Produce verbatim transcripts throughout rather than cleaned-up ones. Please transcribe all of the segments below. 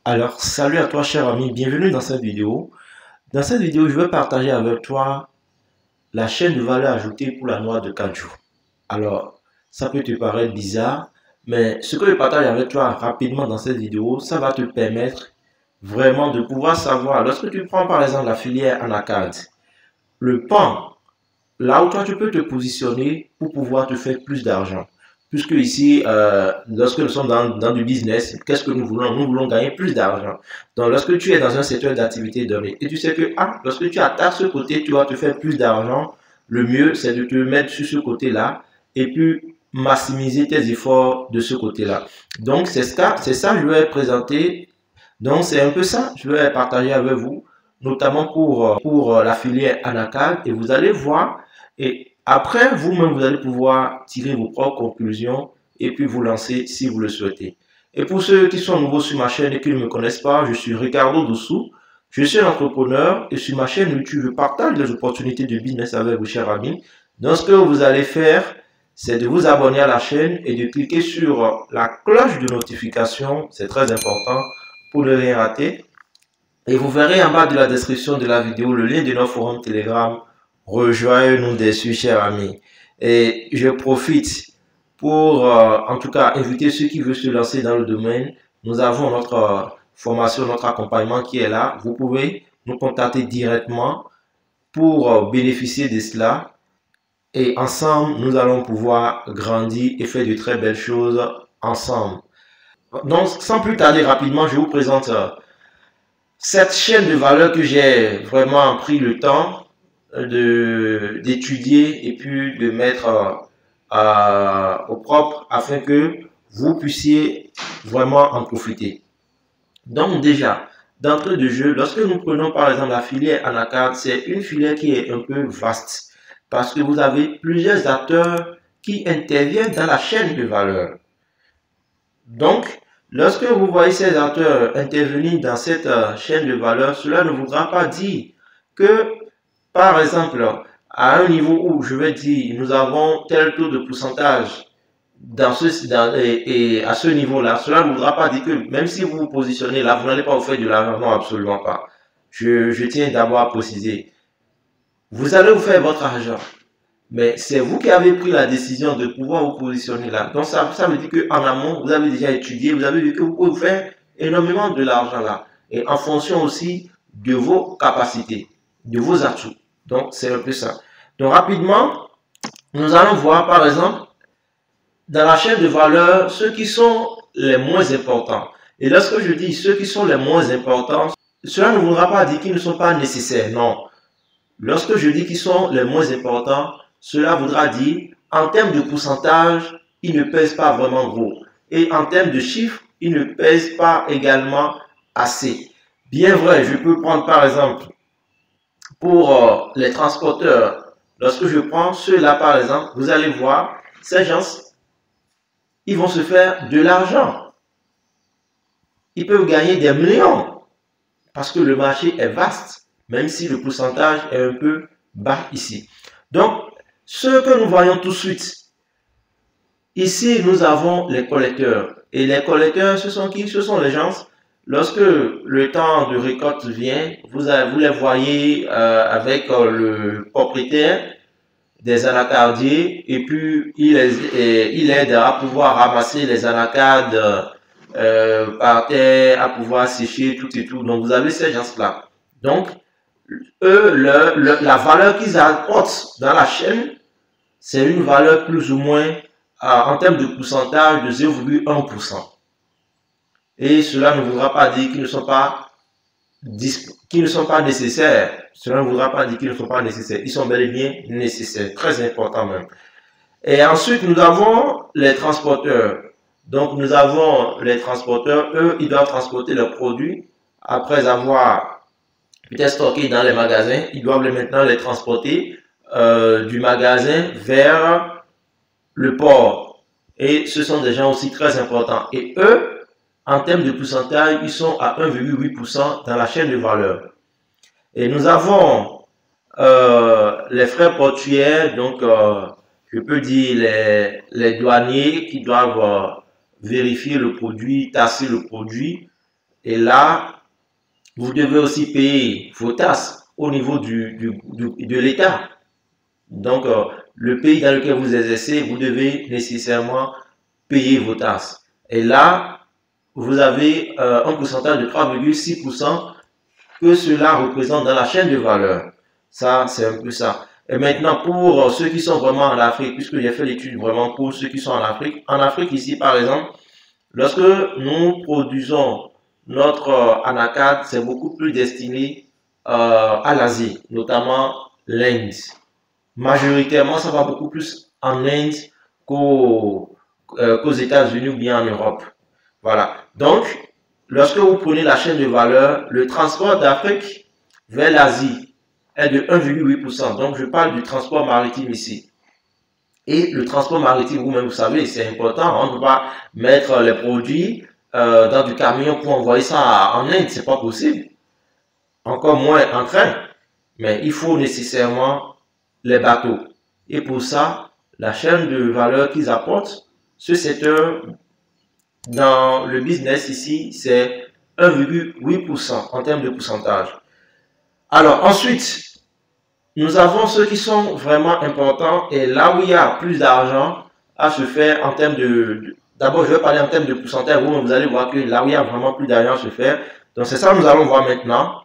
Alors, salut à toi, cher ami, bienvenue dans cette vidéo. Dans cette vidéo, je vais partager avec toi la chaîne de valeur ajoutée pour la noix de cajou. Alors, ça peut te paraître bizarre, mais ce que je partage avec toi rapidement dans cette vidéo, ça va te permettre vraiment de pouvoir savoir, lorsque tu prends par exemple la filière anacarde, le pan, là où toi tu peux te positionner pour pouvoir te faire plus d'argent. Puisque ici, euh, lorsque nous sommes dans, dans du business, qu'est-ce que nous voulons? Nous voulons gagner plus d'argent. Donc, lorsque tu es dans un secteur d'activité donné et tu sais que ah, lorsque tu attaques ce côté, tu vas te faire plus d'argent, le mieux, c'est de te mettre sur ce côté-là et puis maximiser tes efforts de ce côté-là. Donc, c'est ça, c'est ça que je vais présenter. Donc, c'est un peu ça, je vais partager avec vous, notamment pour, pour la filière anacarde, et vous allez voir. Et après, vous-même, vous allez pouvoir tirer vos propres conclusions et puis vous lancer si vous le souhaitez. Et pour ceux qui sont nouveaux sur ma chaîne et qui ne me connaissent pas, je suis Ricardo Doussou. Je suis un entrepreneur et sur ma chaîne YouTube, je partage des opportunités de business avec vos chers amis. Donc, ce que vous allez faire, c'est de vous abonner à la chaîne et de cliquer sur la cloche de notification. C'est très important pour ne rien rater. Et vous verrez en bas de la description de la vidéo le lien de notre forum Telegram. Rejoignez-nous dessus, chers amis. Et je profite pour, euh, en tout cas, inviter ceux qui veulent se lancer dans le domaine. Nous avons notre euh, formation, notre accompagnement qui est là. Vous pouvez nous contacter directement pour euh, bénéficier de cela. Et ensemble, nous allons pouvoir grandir et faire de très belles choses ensemble. Donc, sans plus tarder, rapidement, je vous présente euh, cette chaîne de valeur que j'ai vraiment pris le temps de d'étudier et puis de mettre euh, à, au propre afin que vous puissiez vraiment en profiter. Donc déjà, d'entrée de jeu, lorsque nous prenons par exemple la filière anacarde, c'est une filière qui est un peu vaste parce que vous avez plusieurs acteurs qui interviennent dans la chaîne de valeur. Donc, lorsque vous voyez ces acteurs intervenir dans cette euh, chaîne de valeur, cela ne voudra pas dire que, par exemple, à un niveau où je vais dire nous avons tel taux de pourcentage dans ce, dans, et, et à ce niveau-là, cela ne voudra pas dire que même si vous vous positionnez là, vous n'allez pas vous faire de l'argent. Non, absolument pas. Je, je tiens d'abord à préciser. Vous allez vous faire votre argent. Mais c'est vous qui avez pris la décision de pouvoir vous positionner là. Donc ça, ça veut dire qu'en amont, vous avez déjà étudié, vous avez vu que vous pouvez faire énormément de l'argent là. Et en fonction aussi de vos capacités, de vos atouts. Donc c'est un peu ça. Donc rapidement, nous allons voir par exemple, dans la chaîne de valeur, ceux qui sont les moins importants. Et lorsque je dis ceux qui sont les moins importants, cela ne voudra pas dire qu'ils ne sont pas nécessaires. Non. Lorsque je dis qu'ils sont les moins importants, cela voudra dire, en termes de pourcentage, ils ne pèsent pas vraiment gros. Et en termes de chiffres, ils ne pèsent pas également assez. Bien vrai, je peux prendre par exemple, pour euh, les transporteurs, lorsque je prends ceux-là par exemple, vous allez voir, ces gens, ils vont se faire de l'argent. Ils peuvent gagner des millions parce que le marché est vaste, même si le pourcentage est un peu bas ici. Donc, ce que nous voyons tout de suite, ici nous avons les collecteurs. Et les collecteurs, ce sont qui? Ce sont les gens, lorsque le temps de récolte vient, vous, avez, vous les voyez euh, avec euh, le propriétaire des anacardiers et puis il, les, il aide à pouvoir ramasser les anacardes euh, par terre, à pouvoir sécher tout et tout. Donc vous avez ces gens-là. Donc, eux, le, le, la valeur qu'ils apportent dans la chaîne, c'est une valeur plus ou moins euh, en termes de pourcentage de zéro virgule un pour cent. Et cela ne voudra pas dire qu'ils ne sont pas qu'ils ne sont pas nécessaires. Cela ne voudra pas dire qu'ils ne sont pas nécessaires. Ils sont bel et bien nécessaires, très important même. Et ensuite, nous avons les transporteurs. Donc, nous avons les transporteurs. Eux, ils doivent transporter leurs produits après avoir peut-être stocké dans les magasins. Ils doivent maintenant les transporter euh, du magasin vers le port. Et ce sont des gens aussi très importants. Et eux, en termes de pourcentage, ils sont à un virgule huit pour cent dans la chaîne de valeur. Et nous avons euh, les frais portuaires, donc euh, je peux dire les, les douaniers qui doivent euh, vérifier le produit, tasser le produit. Et là, vous devez aussi payer vos taxes au niveau du, du, du, de l'État. Donc, euh, le pays dans lequel vous exercez, vous devez nécessairement payer vos taxes. Et là, vous avez euh, un pourcentage de trois virgule six pour cent que cela représente dans la chaîne de valeur. Ça, c'est un peu ça. Et maintenant, pour ceux qui sont vraiment en Afrique, puisque j'ai fait l'étude vraiment pour ceux qui sont en Afrique, en Afrique ici, par exemple, lorsque nous produisons notre euh, anacarde, c'est beaucoup plus destiné euh, à l'Asie, notamment l'Inde. Majoritairement, ça va beaucoup plus en Inde qu'aux euh, qu'aux États-Unis ou bien en Europe. Voilà. Donc, lorsque vous prenez la chaîne de valeur, le transport d'Afrique vers l'Asie est de un virgule huit pour cent. Donc, je parle du transport maritime ici. Et le transport maritime, vous-même, vous savez, c'est important. On ne peut pas mettre les produits euh, dans du camion pour envoyer ça en Inde. C'est pas possible. Encore moins en train. Mais il faut nécessairement les bateaux. Et pour ça, la chaîne de valeur qu'ils apportent, ce secteur dans le business ici, c'est un virgule huit pour cent en termes de pourcentage. Alors ensuite, nous avons ceux qui sont vraiment importants et là où il y a plus d'argent à se faire en termes de... D'abord, je vais parler en termes de pourcentage. Vous, vous allez voir que là où il y a vraiment plus d'argent à se faire. Donc c'est ça que nous allons voir maintenant.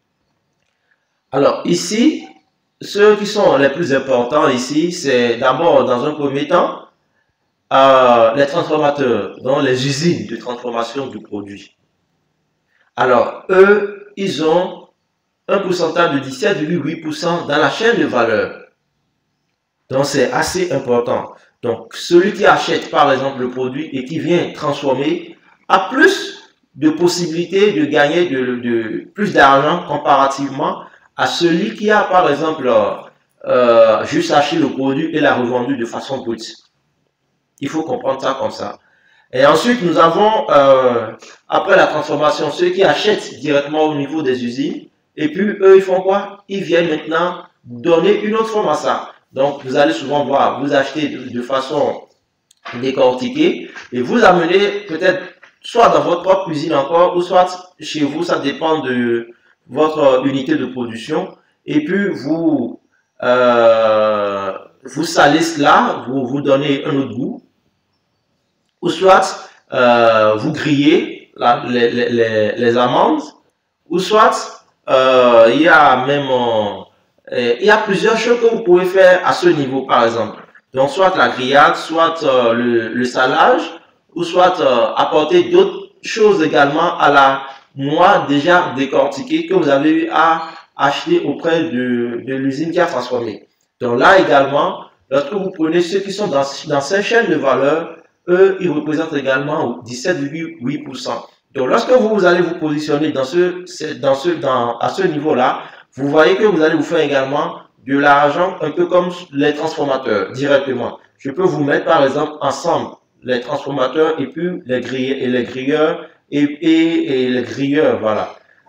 Alors ici, ceux qui sont les plus importants ici, c'est d'abord dans un premier temps, euh, les transformateurs, donc les usines de transformation du produit. Alors, eux, ils ont un pourcentage de dix-sept virgule huit pour cent dans la chaîne de valeur. Donc, c'est assez important. Donc, celui qui achète, par exemple, le produit et qui vient transformer a plus de possibilités de gagner de, de plus d'argent comparativement à celui qui a, par exemple, euh, juste acheté le produit et l'a revendu de façon brute. Il faut comprendre ça comme ça. Et ensuite, nous avons, euh, après la transformation, ceux qui achètent directement au niveau des usines. Et puis, eux, ils font quoi? Ils viennent maintenant donner une autre forme à ça. Donc, vous allez souvent voir, vous achetez de, de façon décortiquée et vous amenez peut-être soit dans votre propre usine encore ou soit chez vous, ça dépend de votre unité de production. Et puis, vous, euh, vous salez cela, vous vous donnez un autre goût. Ou soit euh, vous grillez la, les, les, les amandes, ou soit euh, il y a même euh, il y a plusieurs choses que vous pouvez faire à ce niveau par exemple. Donc soit la grillade, soit euh, le, le salage, ou soit euh, apporter d'autres choses également à la noix déjà décortiquée que vous avez eu à acheter auprès de, de l'usine qui a transformé. Donc là également, lorsque vous prenez ceux qui sont dans, dans ces chaînes de valeur, eux, ils représentent également dix-sept virgule huit pour cent. Donc, lorsque vous, vous allez vous positionner dans ce, dans ce, dans, à ce niveau-là, vous voyez que vous allez vous faire également de l'argent, un peu comme les transformateurs, directement. Je peux vous mettre, par exemple, ensemble les transformateurs et puis les grilleurs, et les grilleurs et, et, et les grilleurs, voilà.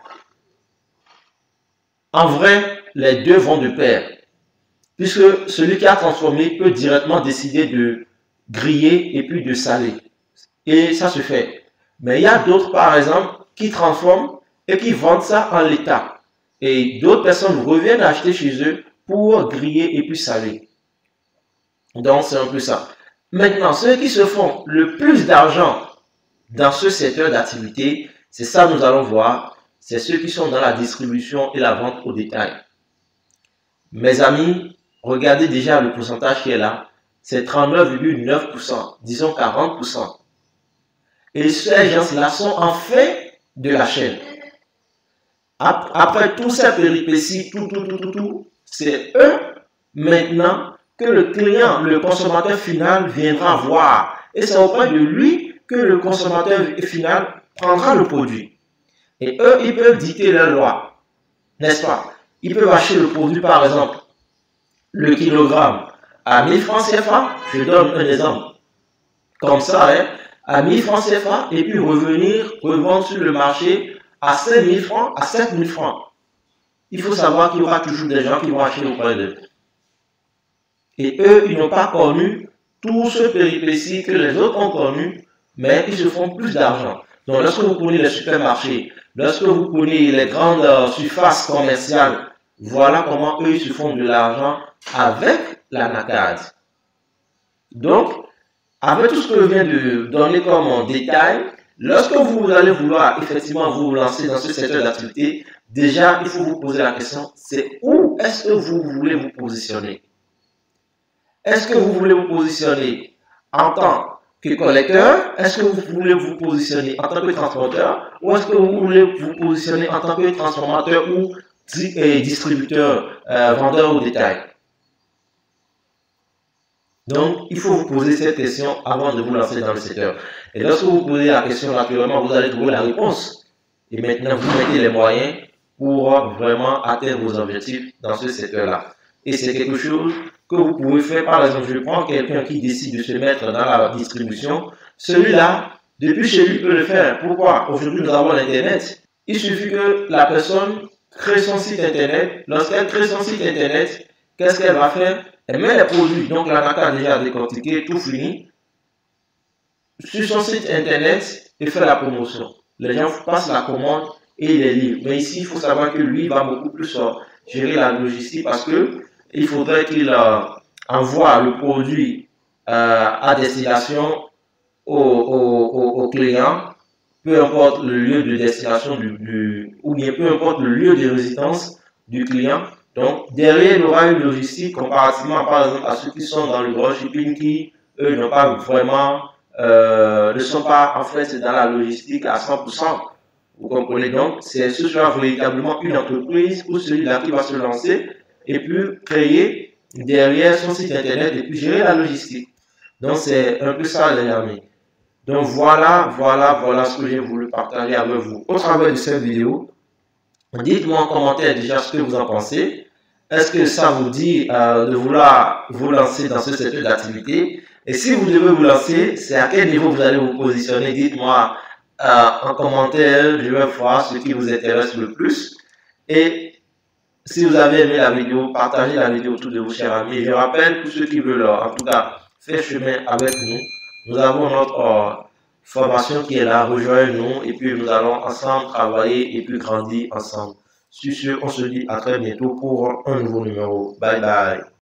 En vrai, les deux vont de pair, puisque celui qui a transformé peut directement décider de griller et puis de saler. Et ça se fait. Mais il y a d'autres, par exemple, qui transforment et qui vendent ça en l'état. Et d'autres personnes reviennent acheter chez eux pour griller et puis saler. Donc, c'est un peu ça. Maintenant, ceux qui se font le plus d'argent dans ce secteur d'activité, c'est ça que nous allons voir. C'est ceux qui sont dans la distribution et la vente au détail. Mes amis, regardez déjà le pourcentage qui est là. C'est trente-neuf virgule neuf pour cent, disons quarante pour cent. Et ces gens-là sont en fait de la chaîne. Après tous ces péripéties, tout, tout, tout, tout, tout, c'est eux maintenant que le client, le consommateur final viendra voir. Et c'est auprès de lui que le consommateur final prendra le produit. Et eux, ils peuvent dicter leurs lois, n'est-ce pas? Ils peuvent acheter le produit, par exemple, le kilogramme à mille francs C F A, je donne un exemple, comme ça, hein, à mille francs C F A, et puis revenir, revendre sur le marché à cinq mille francs, à sept mille francs. Il faut savoir qu'il y aura toujours des gens qui vont acheter auprès d'eux. Et eux, ils n'ont pas connu tout ce péripétie que les autres ont connu, mais ils se font plus d'argent. Donc, lorsque vous prenez les supermarchés, lorsque vous prenez les grandes euh, surfaces commerciales, voilà comment eux se font de l'argent avec la NACAD. Donc, avec tout ce que je viens de donner comme détail, lorsque vous allez vouloir effectivement vous lancer dans ce secteur d'activité, déjà, il faut vous poser la question, c'est où est-ce que vous voulez vous positionner? Est-ce que vous voulez vous positionner en tant que collecteur? Est-ce que vous voulez vous positionner en tant que transporteur? Ou est-ce que vous voulez vous positionner en tant que transformateur ou distributeur, euh, vendeur au détail? Donc, il faut vous poser cette question avant de vous lancer dans le secteur. Et lorsque vous posez la question, naturellement, vous allez trouver la réponse. Et maintenant, vous mettez les moyens pour vraiment atteindre vos objectifs dans ce secteur-là. Et c'est quelque chose que vous pouvez faire. Par exemple, je prends quelqu'un qui décide de se mettre dans la distribution. Celui-là, depuis chez lui, peut le faire. Pourquoi? Aujourd'hui, nous avons l'Internet. Il suffit que la personne crée son site Internet. Lorsqu'elle crée son site Internet, qu'est-ce qu'elle va faire? Elle met les produits. Donc, la NACAD a déjà décortiqué, tout fini. Sur son site Internet, et fait la promotion. Les gens passent la commande et les livrent. Mais ici, il faut savoir que lui va beaucoup plus euh, gérer la logistique parce que il faudrait qu'il euh, envoie le produit euh, à destination au, au, au, au client, peu importe le lieu de destination du, du, ou bien peu importe le lieu de résidence du client. Donc, derrière, il y aura une logistique comparativement, par exemple, à ceux qui sont dans le dropshipping qui, eux, n'ont pas vraiment, euh, ne sont pas en fait dans la logistique à cent pour cent. Vous comprenez donc, c'est ce sera véritablement une entreprise ou celui-là qui va se lancer et puis créer derrière son site internet et puis gérer la logistique. Donc, c'est un peu ça, les amis. Donc, voilà, voilà, voilà ce que j'ai voulu partager avec vous au travers de cette vidéo. Dites-moi en commentaire déjà ce que vous en pensez. Est-ce que ça vous dit euh, de vouloir vous lancer dans ce secteur d'activité? Et si vous devez vous lancer, c'est à quel niveau vous allez vous positionner? Dites-moi euh, en commentaire, je vais voir ce qui vous intéresse le plus. Et si vous avez aimé la vidéo, partagez la vidéo autour de vos chers amis. Je rappelle, pour ceux qui veulent en tout cas faire chemin avec nous, nous avons notre euh, formation qui est là, rejoignez-nous et puis nous allons ensemble travailler et puis grandir ensemble. Sur ce, on se dit à très bientôt pour un nouveau numéro. Bye bye.